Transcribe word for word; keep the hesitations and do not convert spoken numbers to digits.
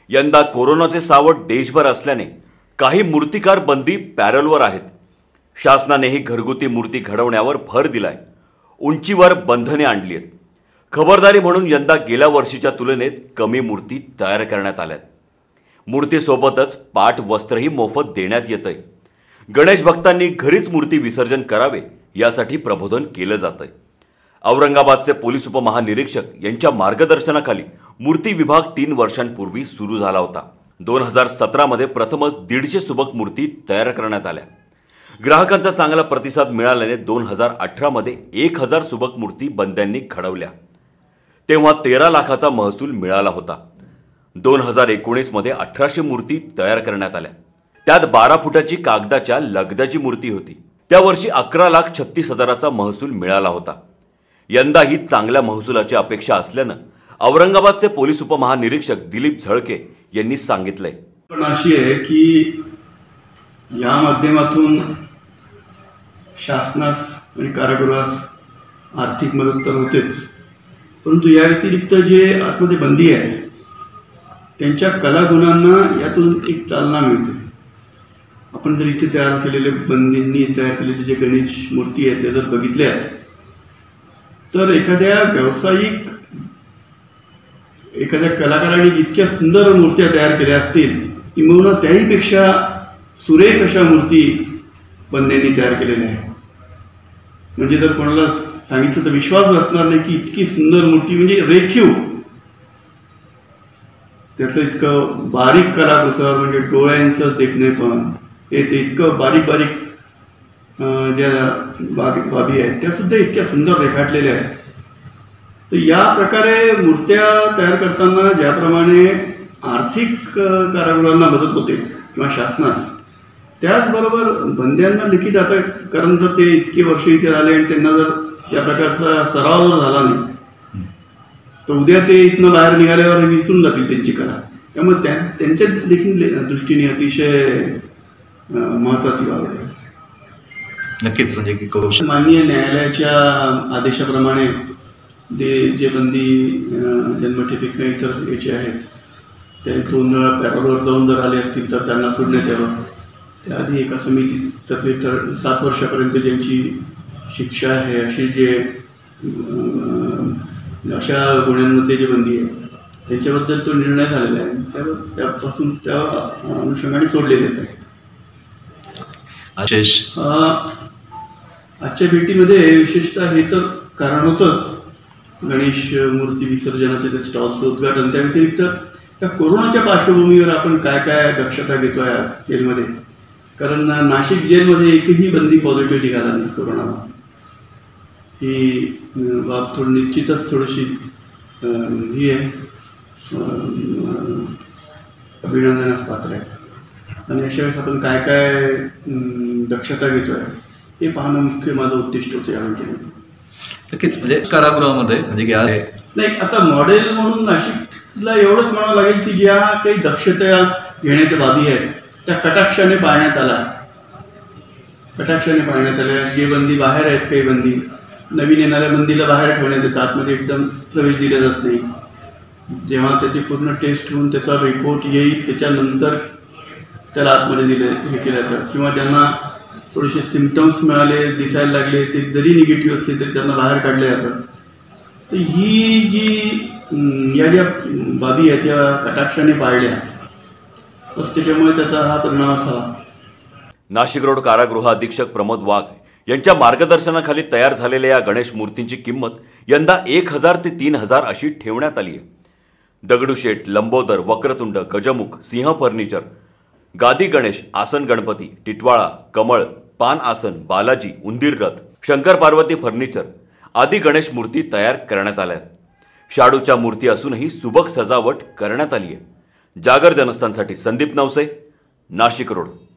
यंदा कोरोनाचे सावट देशभर असल्याने काही मूर्तिकार बंदी पॅरोलवर आहेत. शासनानेही घरगुती मूर्ती घडवण्यावर भर दिलाय. उंचीवर बंधने आणली आहेत. खबरदारी म्हणून यंदा गेल्या वर्षीच्या तुलनेत कमी मूर्ती तयार करण्यात आल्यात. मूर्तीसोबतच पाट वस्त्रही मोफत देण्यात येतंय. गणेश भक्तांनी घरीच मूर्ती विसर्जन करावे यासाठी प्रबोधन केलं जातंय. औरंगाबादचे पोलीस उपमहानिरीक्षक यांच्या मार्गदर्शनाखाली मूर्ती विभाग तीन वर्षांपूर्वी सुरू झाला होता. दोन हजार सतरा मध्ये प्रथमच दीडशे सुबक मूर्ती तयार करण्यात आल्या. ग्राहकांचा चांगला प्रतिसाद मिळाल्याने दोन हजार अठरा मध्ये एक हजार सुबक मूर्ती बंद्यांनी घडवल्या. तेव्हा तेरा लाखाचा महसूल मिळाला होता. दोन हजार एकोणीस मध्ये अठराशे मूर्ती तयार करण्यात आल्या. त्यात बारा फुटाची कागदाच्या लगद्याची मूर्ती होती. त्या वर्षी अकरा लाख छत्तीस हजाराचा महसूल मिळाला होता. यंदाही चांगल्या महसुलाची अपेक्षा असल्यानं औरंगाबादचे पोलीस उपमहानिरीक्षक दिलीप झळके यांनी सांगितलंय. पण अशी आहे की या माध्यमातून शासनास आणि कारागृहास आर्थिक मदत तर होतेच, परंतु या व्यतिरिक्त जे आतमध्ये बंदी आहेत त्यांच्या कलागुणांना यातून एक चालना मिळते. आपण जर इथे तयार केलेले बंदींनी तयार केलेले जे गणेश मूर्ती आहेत ते जर बघितल्या तर एखाद्या व्यावसायिक एखाद्या कलाकाराने जितक्या सुंदर मूर्त्या तयार केल्या असतील किंवा त्याहीपेक्षा सुरेख अशा मूर्ती बंद्यांनी तयार केलेल्या आहेत. म्हणजे जर कोणाला सांगितलं तर विश्वास असणार नाही की इतकी सुंदर मूर्ती, म्हणजे रेखीव त्यातलं इतकं बारीक कलाकुसर, म्हणजे डोळ्यांचं देखणेपण हे ते इतकं बारीक बारीक ज्या बाबी बाबी आहेत त्या सुद्धा इतक्या सुंदर रेखाटलेल्या आहेत. तर या प्रकारे मूर्त्या तयार करताना ज्याप्रमाणे आर्थिक कारागृहांना मदत होते किंवा शासनास, त्याचबरोबर बंद्यांना लिखित आता, कारण जर ते इतके वर्ष इथे राहिले आणि त्यांना जर या प्रकारचा सराव जर झाला नाही तर उद्या ते इथनं बाहेर निघाल्यावर विसरून जातील त्यांची कला. त्यामुळे त्या त्यांच्या देखील दृष्टीने अतिशय महत्त्वाची बाब आहे. नक्कीच. म्हणजे की माननीय न्यायालयाच्या आदेशाप्रमाणे जे जे बंदी जन्मठेपी किंवा इतर याचे आहेत ते दोन वेळा पॅरोलवर जाऊन जर आले असतील तर त्यांना सोडण्यात यावं. त्याआधी एका समितीतर्फे तर सात वर्षापर्यंत ज्यांची शिक्षा आहे अशी जे अशा गुन्ह्यांमध्ये जे बंदी आहे त्यांच्याबद्दल तो निर्णय झालेला आहे. त्या त्यापासून त्या अनुषंगाने सोडलेलेच आहेत. आशेष, आजच्या भेटीमध्ये विशेषतः हे तर कारण होतंच गणेश मूर्ती विसर्जनाचे ते स्टॉल्सचं उद्घाटन. त्या व्यतिरिक्त त्या कोरोनाच्या पार्श्वभूमीवर आपण काय काय दक्षता घेतो आहे जेलमध्ये, कारण नाशिक जेलमध्ये एकही बंदी पॉझिटिव्ह निघाला नाही कोरोनाला. ही बाब थोडी निश्चितच थोडीशी ही आहे, अभिनंदनास पात्र आहे. आणि अशा वेळेस आपण काय काय दक्षता घेतो आहे हे पाहणं मुख्य माझं उद्दिष्ट होतं या वेळेमध्ये. नक्कीच. म्हणजे कारागृहामध्ये म्हणजे नाही, आता मॉडेल म्हणून नाशिकला एवढंच म्हणावं लागेल की ज्या काही दक्षता घेण्याच्या बाबी आहेत त्या कटाक्षाने पाळण्यात आला कटाक्षाने पाळण्यात आल्या. जे बंदी बाहेर आहेत, काही बंदी नवीन येणाऱ्या बंदीला बाहेर ठेवण्यात येतं, आतमध्ये एकदम प्रवेश दिला जात नाही. जेव्हा त्याची पूर्ण टेस्ट होऊन त्याचा रिपोर्ट येईल त्याच्यानंतर त्याला आतमध्ये दिले हे केलं जातं. किंवा ज्यांना थोडेसे सिम्पटम्स मिळाले, दिसायला लागले, ते जरी निगेटिव्ह असले तरी त्यांना बाहेर काढले जातं. तर ही जी या ज्या बाबी आहेत त्या कटाक्षाने पाळल्या बस त्याच्यामुळे त्याचा हा परिणाम असावा. नाशिक रोड कारागृह अधीक्षक प्रमोद वाघ यांच्या मार्गदर्शनाखाली तयार झालेल्या या गणेश मूर्तींची किंमत यंदा एक हजार ते तीन हजार अशी ठेवण्यात आली आहे. दगडूशेठ, लंबोदर, वक्रतुंड, गजमुख, सिंह फर्निचर, गादी गणेश, आसन गणपती, टिटवाळा, कमळ, पान आसन, बालाजी, उंदीर रथ, शंकर पार्वती फर्निचर आदी गणेश मूर्ती तयार करण्यात आल्या. शाडूच्या मूर्ती असूनही सुबक सजावट करण्यात आली आहे. जागर जनस्थानसाठी संदीप नवसे, नाशिक रोड.